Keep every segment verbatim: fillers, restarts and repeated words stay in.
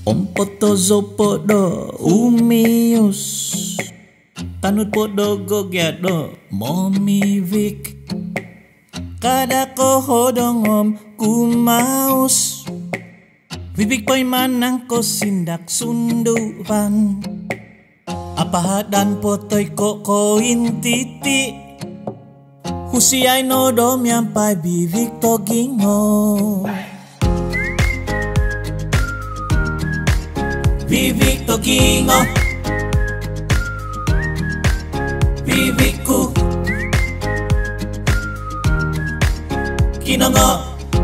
Ompotozo podo umius Tanut podo gogyado momi vik Kada ko hodongom kumaus Vivik poy manang ko sindak sundupan Apahadan potoy ko ko intiti Husiay no dom yampay bivik to gingo Vivik to gingo Vivikku Kinongo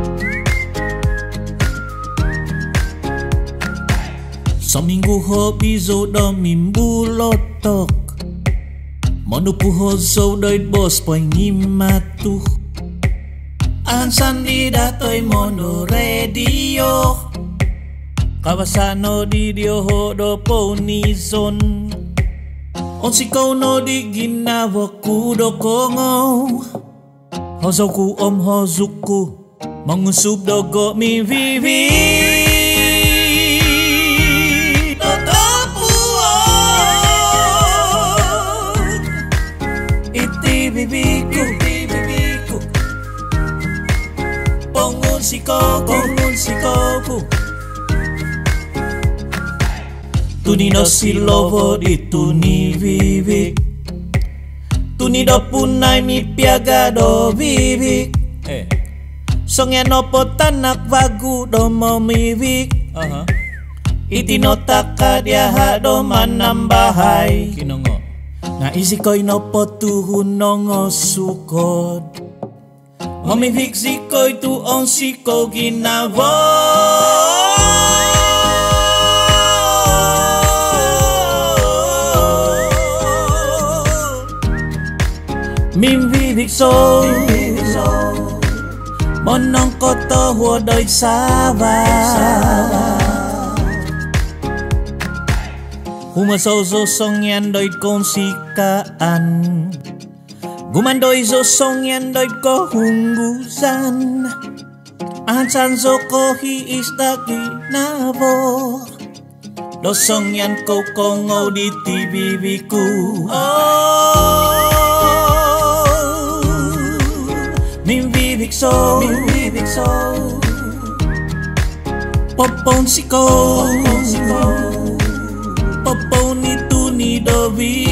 Seminggu hobi zo do mimbu lotok Monupu ho zo doit bos poy ngimatu Ansan di datoy mono radio Kawasano di dio ho do po ni zon Onsi ko no di ginawa ku do kongo Hozo ku om hozuku Mangusub do go mi vivi Bibiku, bibiku Pongun si koku, pongun si koku Tuni no si lovo di tuni vivik Tuni do punay mi piaga do vivik eh. Songya no potanak vagu do mo mivik uh-huh. Iti no taka dia ha do manambahay Kinongo Na isi ko'y nopotuhun nongo sukod Mamivik si ko'y tuong si ko ginavo Mimvivik so Monong koto huodoy sava Humasozo song yan doit kong sikaan Gumandoy zo song yan doit ko hunggusan Ansan zo ko hiista ginavo Dosong yan ko kongo di tibibiku Oh Mimvivik so Mimvivik so Popon si ko Popon si ko Popon ni tu ni do vi